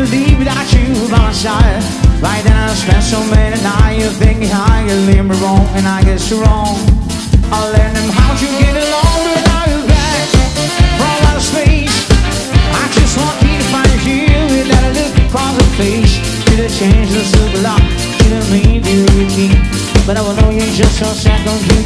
to leave without you by my side. Right then I spent so many nights. You think I get leave me wrong, and I guess you're wrong. I'll learn them how to get along without you back from outer space. I just want you to find you without a look across the face. Did I change the silver lock? Didn't mean to be king, but I will know you just for a second.